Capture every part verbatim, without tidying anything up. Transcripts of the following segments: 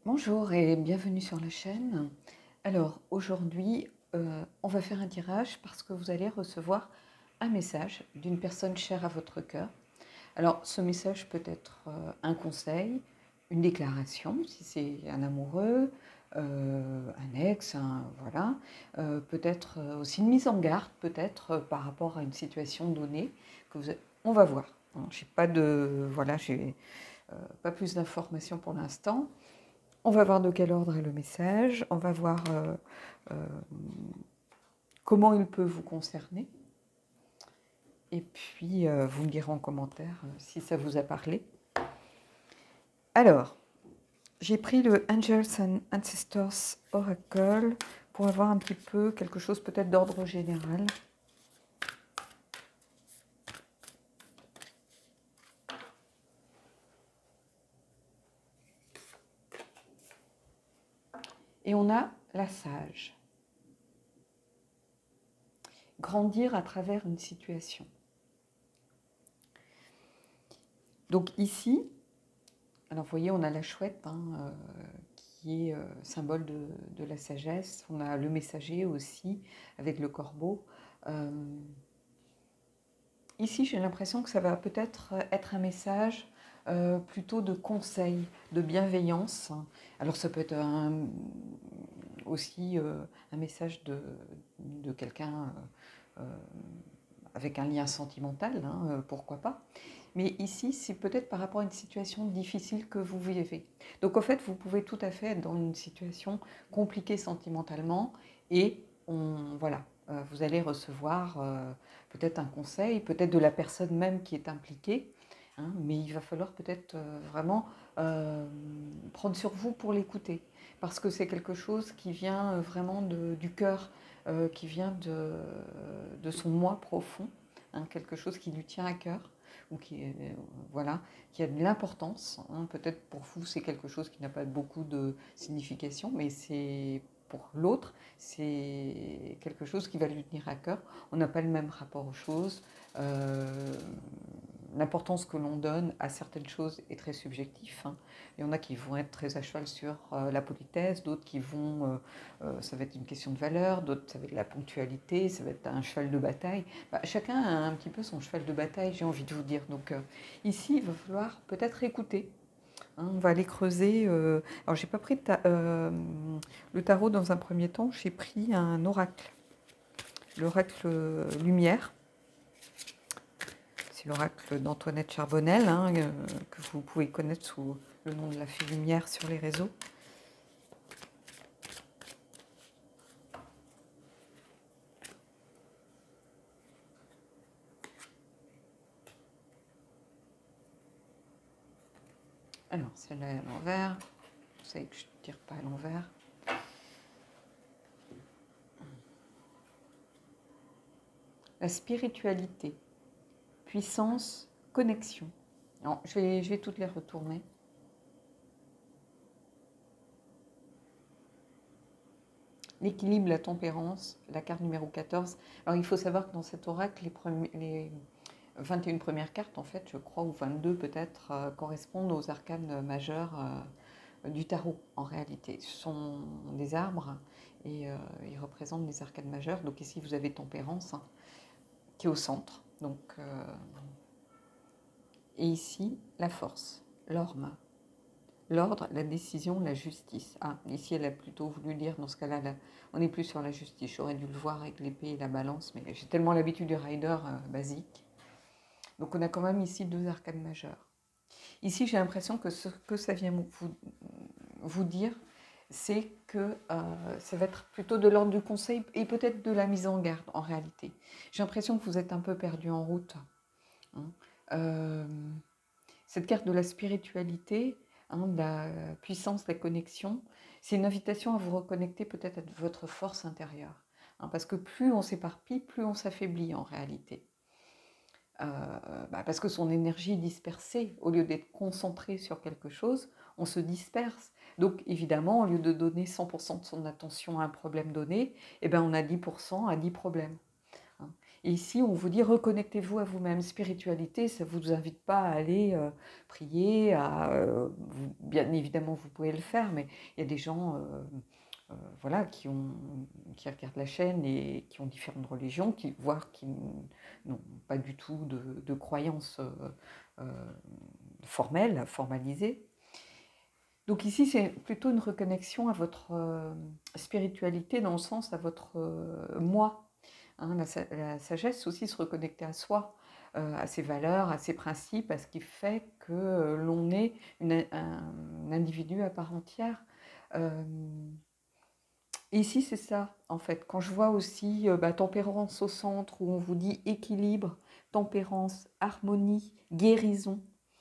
Bonjour et bienvenue sur la chaîne. Alors aujourd'hui, euh, on va faire un tirage parce que vous allez recevoir un message d'une personne chère à votre cœur. Alors ce message peut être euh, un conseil, une déclaration si c'est un amoureux, euh, un ex, un, voilà. Euh, peut-être aussi une mise en garde, peut-être euh, par rapport à une situation donnée que vous. On va voir. J'ai pas de, voilà, j'ai euh, pas plus d'informations pour l'instant. On va voir de quel ordre est le message, on va voir euh, euh, comment il peut vous concerner. Et puis, euh, vous me direz en commentaire euh, si ça vous a parlé. Alors, j'ai pris le Angels and Ancestors Oracle pour avoir un petit peu quelque chose peut-être d'ordre général. Et on a la sage. Grandir à travers une situation. Donc ici, alors vous voyez, on a la chouette hein, euh, qui est euh, symbole de, de la sagesse. On a le messager aussi avec le corbeau. Euh, ici, j'ai l'impression que ça va peut-être être un message euh, plutôt de conseil, de bienveillance. Alors ça peut être un, aussi euh, un message de, de quelqu'un euh, avec un lien sentimental, hein, pourquoi pas. Mais ici, c'est peut-être par rapport à une situation difficile que vous vivez. Donc en fait, vous pouvez tout à fait être dans une situation compliquée sentimentalement et on, voilà, euh, vous allez recevoir euh, peut-être un conseil, peut-être de la personne même qui est impliquée, hein, mais il va falloir peut-être euh, vraiment euh, prendre sur vous pour l'écouter, parce que c'est quelque chose qui vient vraiment de, du cœur, euh, qui vient de, de son moi profond, hein, quelque chose qui lui tient à cœur. Ou qui, est, euh, voilà, qui a de l'importance. Hein. Peut-être pour vous, c'est quelque chose qui n'a pas beaucoup de signification, mais c'est pour l'autre, c'est quelque chose qui va lui tenir à cœur. On n'a pas le même rapport aux choses. Euh, L'importance que l'on donne à certaines choses est très subjectif. Hein. Il y en a qui vont être très à cheval sur euh, la politesse, d'autres qui vont, euh, euh, ça va être une question de valeur, d'autres ça va être la ponctualité, ça va être un cheval de bataille. Bah, chacun a un petit peu son cheval de bataille, j'ai envie de vous dire. Donc euh, ici, il va falloir peut-être écouter. Hein, on va aller creuser. Euh... Alors, j'ai pas pris ta euh, le tarot dans un premier temps, j'ai pris un oracle, l'oracle Lumière. C'est l'oracle d'Antoinette Charbonnel, hein, euh, que vous pouvez connaître sous le nom de la Fée Lumière sur les réseaux. Alors, celle-là est à l'envers. Vous savez que je ne tire pas à l'envers. La spiritualité, puissance, connexion. Non, je vais, je vais toutes les retourner. L'équilibre, la tempérance, la carte numéro quatorze. Alors, il faut savoir que dans cet oracle, les, premiers, les vingt et une premières cartes, en fait, je crois, ou vingt-deux peut-être, euh, correspondent aux arcanes majeurs euh, du tarot, en réalité. Ce sont des arbres et euh, ils représentent les arcanes majeures. Donc ici, vous avez tempérance, hein, qui est au centre. Donc, euh, et ici, la force, l'orme. L'ordre, la décision, la justice. Ah, ici, elle a plutôt voulu dire, dans ce cas-là, là, on n'est plus sur la justice. J'aurais dû le voir avec l'épée et la balance, mais j'ai tellement l'habitude du rider euh, basique. Donc on a quand même ici deux arcanes majeures. Ici, j'ai l'impression que ce que ça vient vous, vous dire, c'est que euh, ça va être plutôt de l'ordre du conseil et peut-être de la mise en garde, en réalité. J'ai l'impression que vous êtes un peu perdu en route. Hein. Euh, cette carte de la spiritualité, hein, de la puissance, de la connexion, c'est une invitation à vous reconnecter peut-être à votre force intérieure. Hein, parce que plus on s'éparpille, plus on s'affaiblit en réalité. Euh, bah parce que son énergie est dispersée. Au lieu d'être concentré sur quelque chose, on se disperse. Donc évidemment, au lieu de donner cent pour cent de son attention à un problème donné, eh ben, on a dix pour cent à dix problèmes. Et ici, on vous dit reconnectez-vous à vous-même. Spiritualité, ça ne vous invite pas à aller euh, prier. À, euh, vous- bien évidemment, vous pouvez le faire, mais il y a des gens euh, euh, voilà, qui, ont, qui regardent la chaîne et qui ont différentes religions, qui, voire qui n'ont pas du tout de, de croyances euh, euh, formelles, formalisées. Donc ici, c'est plutôt une reconnexion à votre euh, spiritualité, dans le sens à votre euh, moi. Hein, la, la sagesse aussi, se reconnecter à soi, euh, à ses valeurs, à ses principes, à ce qui fait que euh, l'on est une, un individu à part entière. Euh, et ici, c'est ça, en fait. Quand je vois aussi euh, bah, tempérance au centre, où on vous dit équilibre, tempérance, harmonie, guérison,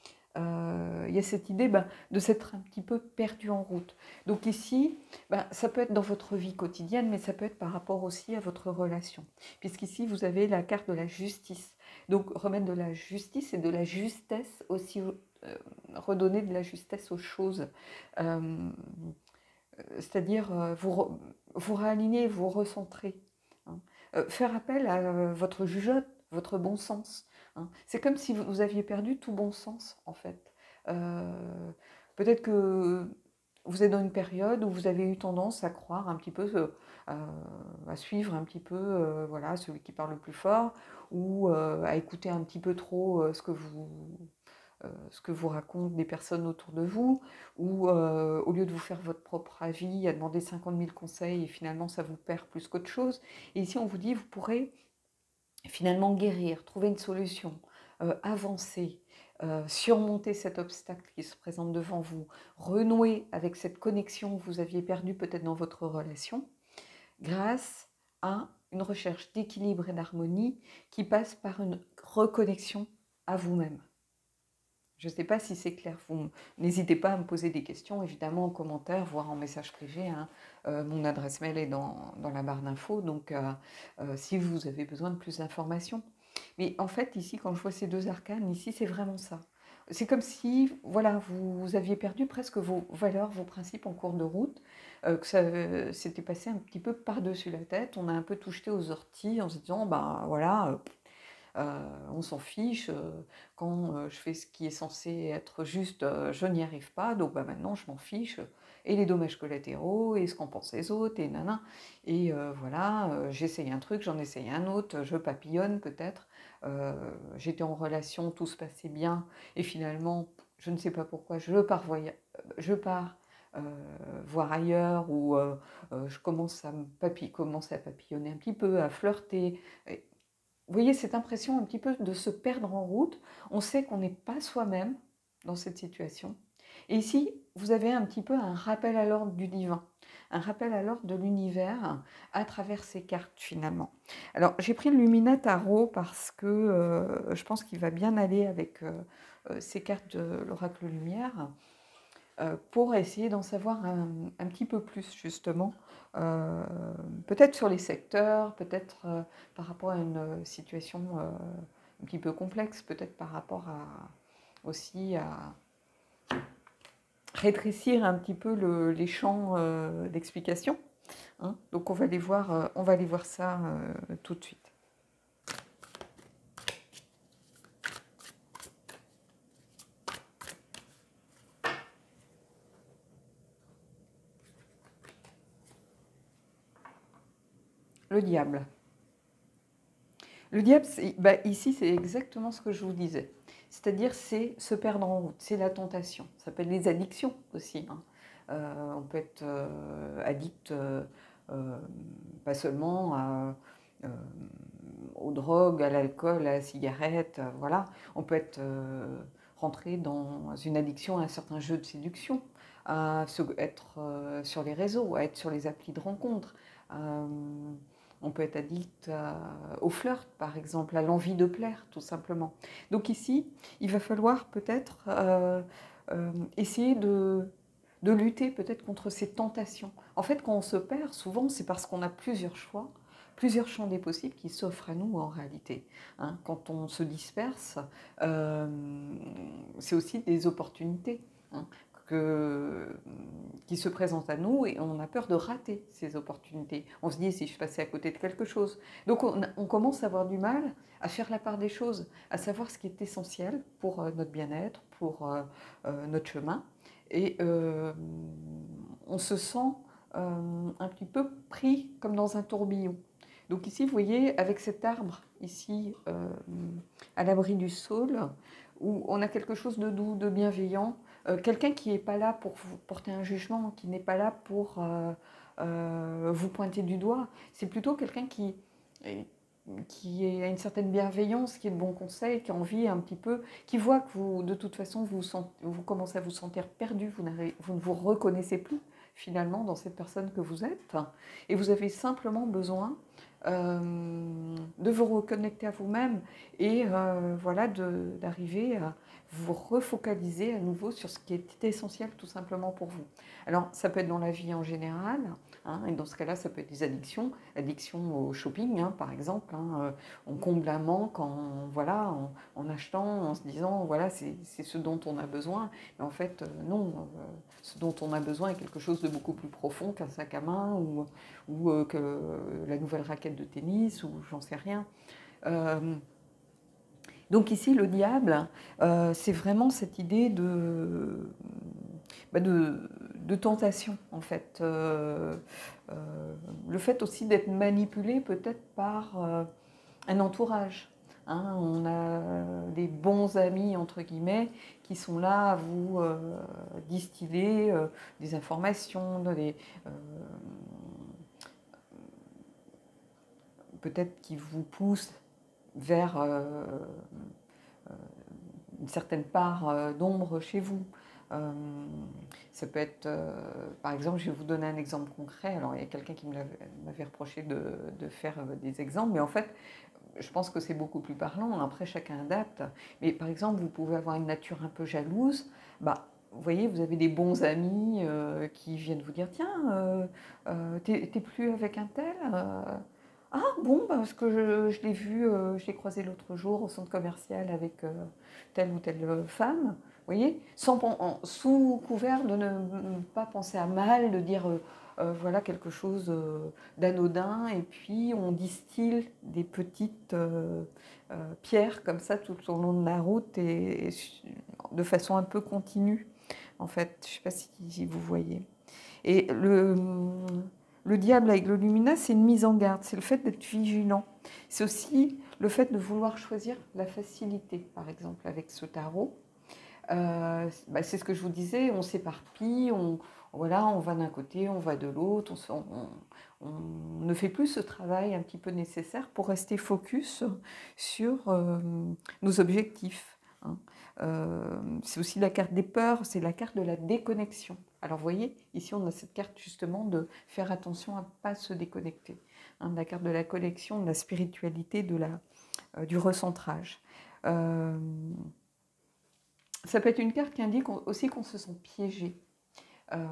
euh, il y a cette idée ben, de s'être un petit peu perdu en route. Donc ici, ben, ça peut être dans votre vie quotidienne, mais ça peut être par rapport aussi à votre relation. Puisqu'ici, vous avez la carte de la justice. Donc remettre de la justice et de la justesse aussi, euh, redonner de la justesse aux choses. Euh, C'est-à-dire euh, vous, vous réaligner, vous recentrer. Hein. Euh, faire appel à euh, votre jugeote, votre bon sens. Hein. C'est comme si vous aviez perdu tout bon sens, en fait. Euh, Peut-être que vous êtes dans une période où vous avez eu tendance à croire un petit peu, euh, à suivre un petit peu euh, voilà, celui qui parle le plus fort, ou euh, à écouter un petit peu trop euh, ce que vous euh, ce que vous racontent des personnes autour de vous, ou euh, au lieu de vous faire votre propre avis, à demander cinquante mille conseils, et finalement ça vous perd plus qu'autre chose. Et ici on vous dit, vous pourrez finalement guérir, trouver une solution, euh, avancer, euh, surmonter cet obstacle qui se présente devant vous, renouer avec cette connexion que vous aviez perdue peut-être dans votre relation, grâce à une recherche d'équilibre et d'harmonie qui passe par une reconnexion à vous-même. Je ne sais pas si c'est clair. Vous n'hésitez pas à me poser des questions, évidemment, en commentaire, voire en message privé. Hein. Euh, mon adresse mail est dans, dans la barre d'infos, donc euh, euh, si vous avez besoin de plus d'informations. Mais en fait, ici, quand je vois ces deux arcanes, ici, c'est vraiment ça. C'est comme si, voilà, vous, vous aviez perdu presque vos valeurs, vos principes en cours de route, euh, que ça euh, s'était passé un petit peu par-dessus la tête. On a un peu touché aux orties en se disant, ben voilà... Euh, euh, on s'en fiche, euh, quand euh, je fais ce qui est censé être juste, euh, je n'y arrive pas, donc bah, maintenant je m'en fiche, et les dommages collatéraux, et ce qu'en pensent les autres, et nana, et euh, voilà, euh, j'essaye un truc, j'en essaye un autre, je papillonne peut-être, euh, j'étais en relation, tout se passait bien, et finalement, je ne sais pas pourquoi, je pars, voya- je pars euh, voir ailleurs, ou euh, euh, je commence à, me papi commence à papillonner un petit peu, à flirter, et, vous voyez cette impression un petit peu de se perdre en route. On sait qu'on n'est pas soi-même dans cette situation. Et ici, vous avez un petit peu un rappel à l'ordre du divin, un rappel à l'ordre de l'univers à travers ces cartes finalement. Alors j'ai pris le Lumina Tarot parce que euh, je pense qu'il va bien aller avec euh, euh, ces cartes de l'oracle lumière. Euh, pour essayer d'en savoir un, un, petit peu plus justement, euh, peut-être sur les secteurs, peut-être euh, par rapport à une situation euh, un petit peu complexe, peut-être par rapport à, aussi à rétrécir un petit peu le, les champs euh, d'explication. Hein. Donc on va aller voir, euh, on va aller voir ça euh, tout de suite. Le diable. Le diable, bah, ici, c'est exactement ce que je vous disais. C'est-à-dire, c'est se perdre en route, c'est la tentation. Ça s'appelle les addictions aussi. Hein. Euh, on peut être euh, addict, euh, euh, pas seulement à, euh, aux drogues, à l'alcool, à la cigarette, euh, voilà. On peut être euh, rentré dans une addiction à un certain jeu de séduction, à se, être euh, sur les réseaux, à être sur les applis de rencontres. Euh, on peut être addict à, au flirt, par exemple, à l'envie de plaire, tout simplement. Donc ici, il va falloir peut-être euh, euh, essayer de, de lutter peut-être contre ces tentations. En fait, quand on se perd, souvent, c'est parce qu'on a plusieurs choix, plusieurs champs des possibles qui s'offrent à nous en réalité. Hein, quand on se disperse, euh, c'est aussi des opportunités. Hein. que, qui se présentent à nous et on a peur de rater ces opportunités. On se dit, si je passais à côté de quelque chose. Donc on, on commence à avoir du mal à faire la part des choses, à savoir ce qui est essentiel pour euh, notre bien-être, pour euh, euh, notre chemin. Et euh, on se sent euh, un petit peu pris comme dans un tourbillon. Donc ici, vous voyez, avec cet arbre, ici, euh, à l'abri du saule, où on a quelque chose de doux, de bienveillant, euh, quelqu'un qui n'est pas là pour vous porter un jugement, qui n'est pas là pour euh, euh, vous pointer du doigt. C'est plutôt quelqu'un qui, qui a une certaine bienveillance, qui est de bons conseils, qui a envie un petit peu, qui voit que vous, de toute façon, vous, sent, vous commencez à vous sentir perdu, vous, vous ne vous reconnaissez plus finalement dans cette personne que vous êtes, et vous avez simplement besoin euh, de vous reconnecter à vous-même et euh, voilà, d'arriver à vous refocaliser à nouveau sur ce qui est essentiel tout simplement pour vous. Alors ça peut être dans la vie en général, hein, et dans ce cas-là ça peut être des addictions, addiction au shopping hein, par exemple, hein, euh, on comble un manque en, voilà, en, en achetant, en se disant voilà c'est ce dont on a besoin, mais en fait euh, non, euh, ce dont on a besoin est quelque chose de beaucoup plus profond qu'un sac à main ou, ou euh, que la nouvelle raquette de tennis ou j'en sais rien. Euh, donc ici, le diable, euh, c'est vraiment cette idée de, bah de, de tentation, en fait. Euh, euh, le fait aussi d'être manipulé peut-être par euh, un entourage. Hein, on a des bons amis, entre guillemets, qui sont là à vous euh, distiller euh, des informations, des, euh, peut-être qui vous poussent vers euh, une certaine part euh, d'ombre chez vous. Euh, ça peut être, euh, par exemple, je vais vous donner un exemple concret. Alors, il y a quelqu'un qui m'avait reproché de, de faire des exemples, mais en fait, je pense que c'est beaucoup plus parlant. Après, chacun adapte. Mais par exemple, vous pouvez avoir une nature un peu jalouse. Bah, vous voyez, vous avez des bons amis euh, qui viennent vous dire tiens, euh, euh, t'es plus avec un tel euh, ah bon, bah, parce que je, je l'ai vu, euh, je l'ai croisé l'autre jour au centre commercial avec euh, telle ou telle femme. Vous voyez, sans, en, sous couvert de ne pas penser à mal, de dire euh, euh, voilà quelque chose euh, d'anodin, et puis on distille des petites euh, euh, pierres comme ça tout au long de la route et, et de façon un peu continue. En fait, je ne sais pas si, si vous voyez. Et le, le diable avec le lumina, c'est une mise en garde, c'est le fait d'être vigilant. C'est aussi le fait de vouloir choisir la facilité, par exemple, avec ce tarot. Euh, bah, c'est ce que je vous disais, on s'éparpille, on, voilà, on va d'un côté, on va de l'autre, on, on, on ne fait plus ce travail un petit peu nécessaire pour rester focus sur euh, nos objectifs. Hein. Euh, c'est aussi la carte des peurs, c'est la carte de la déconnexion. Alors vous voyez, ici on a cette carte justement de faire attention à ne pas se déconnecter. Hein, la carte de la connexion, de la spiritualité, de la, euh, du recentrage. Euh, Ça peut être une carte qui indique aussi qu'on se sent piégé, euh,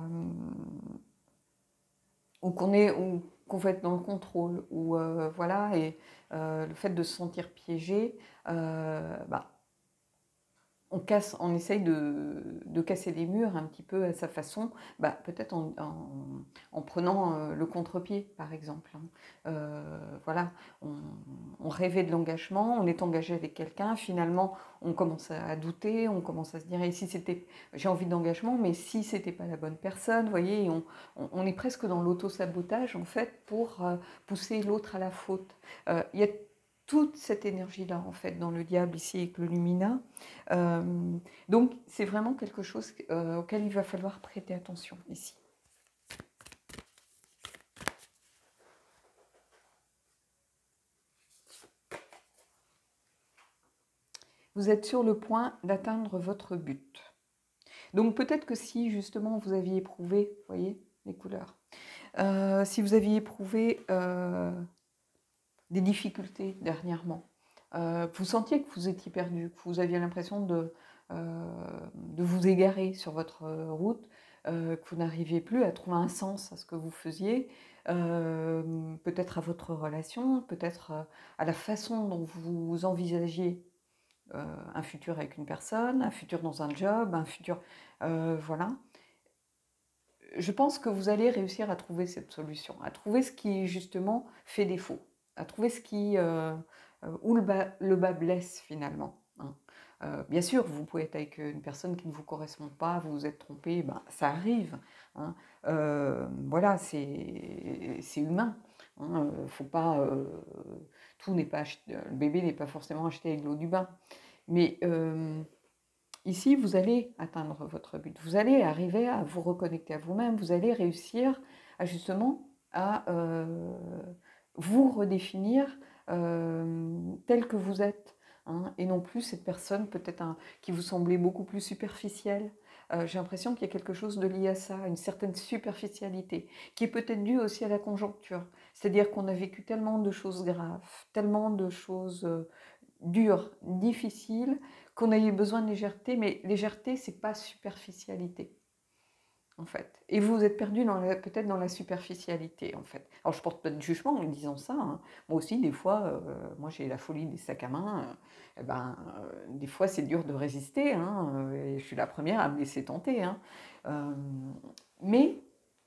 ou qu'on est, ou qu'on veut être dans le contrôle, ou euh, voilà, et euh, le fait de se sentir piégé, euh, bah, on casse, on essaye de, de casser les murs un petit peu à sa façon, bah, peut-être en, en, en prenant euh, le contre-pied, par exemple. Hein. Euh, voilà, on, on rêvait de l'engagement, on est engagé avec quelqu'un, finalement, on commence à douter, on commence à se dire, et si c'était, j'ai envie d'engagement, mais si c'était pas la bonne personne, vous voyez, on, on, on est presque dans l'auto-sabotage, en fait, pour euh, pousser l'autre à la faute. Euh, il y a toute cette énergie-là, en fait, dans le diable, ici, avec le lumina. Euh, donc, c'est vraiment quelque chose euh, auquel il va falloir prêter attention, ici. Vous êtes sur le point d'atteindre votre but. Donc, peut-être que si, justement, vous aviez éprouvé, vous voyez, les couleurs, euh, si vous aviez éprouvé euh, des difficultés dernièrement, euh, vous sentiez que vous étiez perdu, que vous aviez l'impression de, euh, de vous égarer sur votre route, euh, que vous n'arriviez plus à trouver un sens à ce que vous faisiez, euh, peut-être à votre relation, peut-être à la façon dont vous envisagiez euh, un futur avec une personne, un futur dans un job, un futur... Euh, voilà. je pense que vous allez réussir à trouver cette solution, à trouver ce qui justement fait défaut, à trouver ce qui, euh, euh, où le bas, le bas blesse finalement, hein. Euh, bien sûr, vous pouvez être avec une personne qui ne vous correspond pas, vous vous êtes trompé, ben, ça arrive, hein. Euh, voilà, c'est c'est humain, hein. Euh, faut pas, euh, tout n'est pas acheté- le bébé n'est pas forcément acheté avec l'eau du bain. Mais euh, ici, vous allez atteindre votre but. Vous allez arriver à vous reconnecter à vous-même. Vous allez réussir à justement à euh, vous redéfinir euh, tel que vous êtes, hein, et non plus cette personne peut-être un- qui vous semblait beaucoup plus superficielle. Euh, j'ai l'impression qu'il y a quelque chose de lié à ça, une certaine superficialité, qui est peut-être due aussi à la conjoncture. C'est-à-dire qu'on a vécu tellement de choses graves, tellement de choses euh, dures, difficiles, qu'on a eu besoin de légèreté, mais légèreté, c'est pas superficialité, en fait. Et vous vous êtes perdu peut-être dans la superficialité, en fait. Alors, je porte pas de jugement en disant ça, hein. Moi aussi, des fois, euh, moi j'ai la folie des sacs à main. Euh, eh ben, euh, des fois, c'est dur de résister, hein, euh, et je suis la première à me laisser tenter, hein. Euh, mais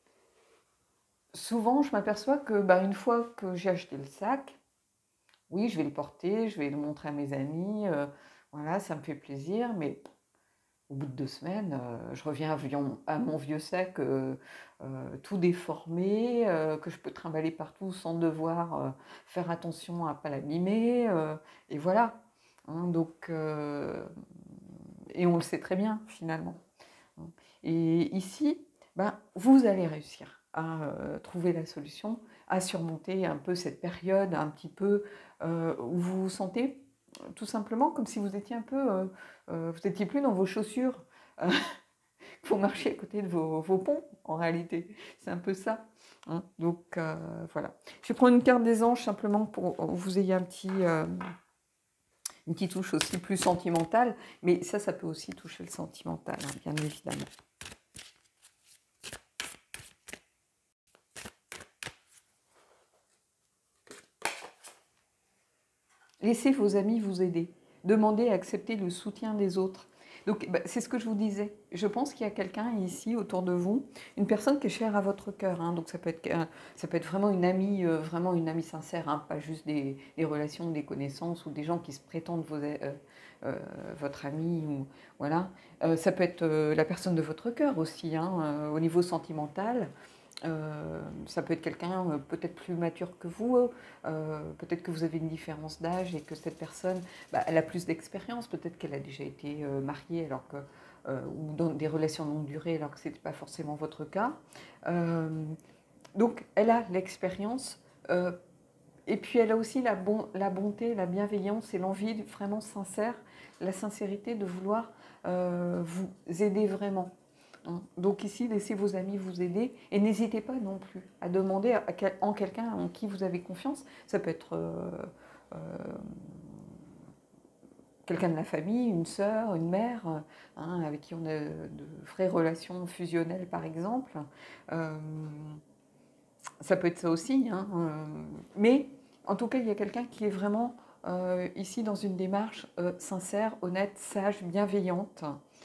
souvent, je m'aperçois que, bah, une fois que j'ai acheté le sac, oui, je vais le porter, je vais le montrer à mes amis, euh, voilà, ça me fait plaisir, mais au bout de deux semaines, euh, je reviens à, vion- à mon vieux sac euh, euh, tout déformé, euh, que je peux trimballer partout sans devoir euh, faire attention à ne pas l'abîmer, euh, et voilà, hein. Donc, euh, et on le sait très bien finalement, hein. Et ici, ben, vous allez réussir à euh, trouver la solution, à surmonter un peu cette période, un petit peu euh, où vous vous sentez euh, tout simplement comme si vous étiez un peu, euh, euh, vous étiez plus dans vos chaussures, euh, vous marchiez à côté de vos, vos ponts en réalité. C'est un peu ça, hein. Donc euh, voilà. Je vais prendre une carte des anges simplement pour que vous ayez un petit, euh, une petite touche aussi plus sentimentale, mais ça, ça peut aussi toucher le sentimental, hein, bien évidemment. Laissez vos amis vous aider. Demandez à accepter le soutien des autres. Donc, bah, c'est ce que je vous disais. Je pense qu'il y a quelqu'un ici autour de vous, une personne qui est chère à votre cœur, hein. Donc, ça peut être, euh, ça peut être vraiment une amie, euh, vraiment une amie sincère, hein, pas juste des, des relations, des connaissances ou des gens qui se prétendent vos, euh, euh, votre ami. Ou, voilà. Euh, ça peut être euh, la personne de votre cœur aussi, hein, euh, au niveau sentimental. Euh, ça peut être quelqu'un euh, peut-être plus mature que vous, euh, peut-être que vous avez une différence d'âge et que cette personne, bah, elle a plus d'expérience, peut-être qu'elle a déjà été euh, mariée alors que, euh, ou dans des relations longue durée alors que ce n'était pas forcément votre cas. Euh, donc elle a l'expérience, euh, et puis elle a aussi la, bon, la bonté, la bienveillance et l'envie vraiment sincère, la sincérité de vouloir euh, vous aider vraiment, hein. Donc ici, laissez vos amis vous aider et n'hésitez pas non plus à demander à quel, en quelqu'un en qui vous avez confiance. Ça peut être euh, euh, quelqu'un de la famille, une sœur, une mère, hein, avec qui on a de vraies relations fusionnelles par exemple. Euh, ça peut être ça aussi, hein, euh, mais en tout cas, il y a quelqu'un qui est vraiment euh, ici dans une démarche euh, sincère, honnête, sage, bienveillante,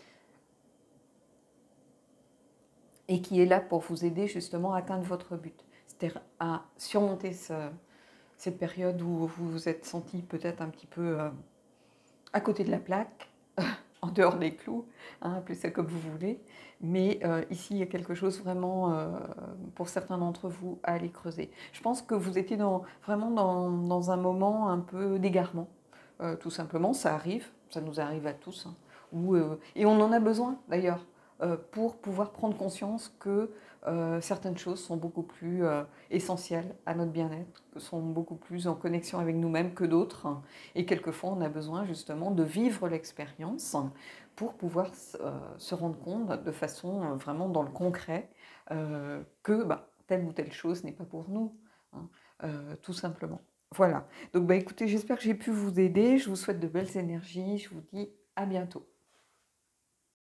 et qui est là pour vous aider justement à atteindre votre but. C'est-à-dire à surmonter ce, cette période où vous vous êtes senti peut-être un petit peu euh, à côté de la plaque, en dehors des clous, hein, appelez ça comme vous voulez. Mais euh, ici, il y a quelque chose vraiment, euh, pour certains d'entre vous, à aller creuser. Je pense que vous étiez dans, vraiment dans, dans un moment un peu d'égarement, euh, tout simplement. Ça arrive, ça nous arrive à tous, hein, où, euh, et on en a besoin d'ailleurs, euh, pour pouvoir prendre conscience que euh, certaines choses sont beaucoup plus euh, essentielles à notre bien-être, sont beaucoup plus en connexion avec nous-mêmes que d'autres, hein. Et quelquefois, on a besoin justement de vivre l'expérience pour pouvoir euh, se rendre compte de façon euh, vraiment dans le concret euh, que bah, telle ou telle chose n'est pas pour nous, hein, euh, tout simplement. Voilà. Donc bah, écoutez, j'espère que j'ai pu vous aider. Je vous souhaite de belles énergies. Je vous dis à bientôt.